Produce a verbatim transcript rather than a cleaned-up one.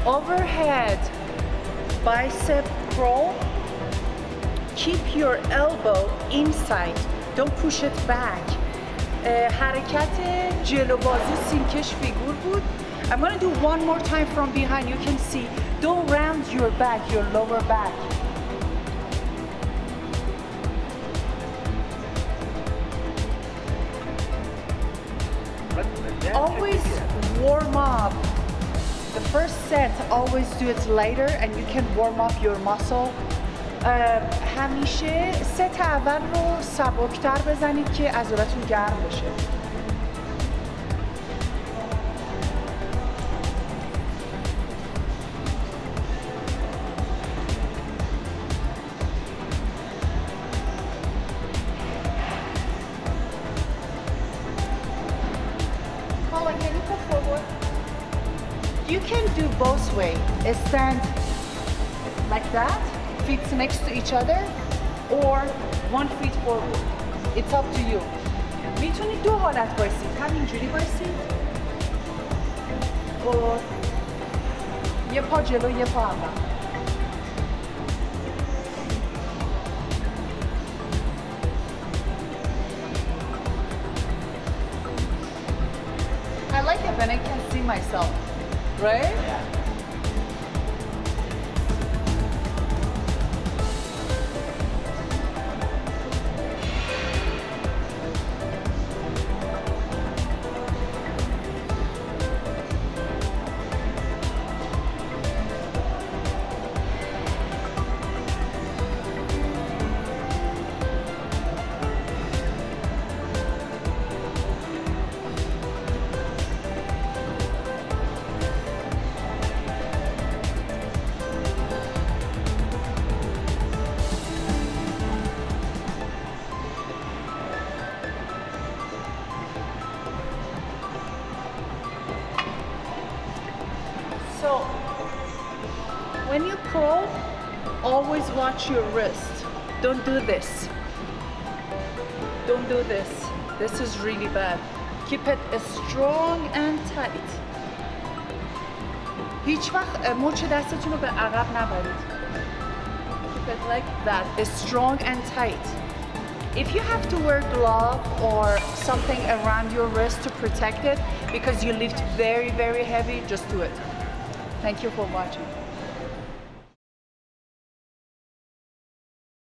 Overhead bicep curl. Keep your elbow inside. Don't push it back. حرکت جلو بازی سینکش فیگور بود. I'm gonna do one more time from behind. You can see. Don't round your back, your lower back. Always warm up. The first set, always do it later and you can warm up your muscle. همیشه ست اول رو سبکتر بزنید که عضلاتتون گرم بشه. Colin, can you put forward? You can do both way. Stand like that. Feet next to each other or one feet forward. It's up to you. میتونید دو حالت بایستید. همینجوری بایستید و یه پا جلو یه پا عقب. I like it when I can see myself, right? Yeah. So, when you curl, always watch your wrist. Don't do this. Don't do this. This is really bad. Keep it strong and tight. هیچ وقت مچ دستتون رو به عقب نبرید. Keep it like that. Strong and tight. If you have to wear glove or something around your wrist to protect it because you lift very, very heavy, just do it. Thank you for watching.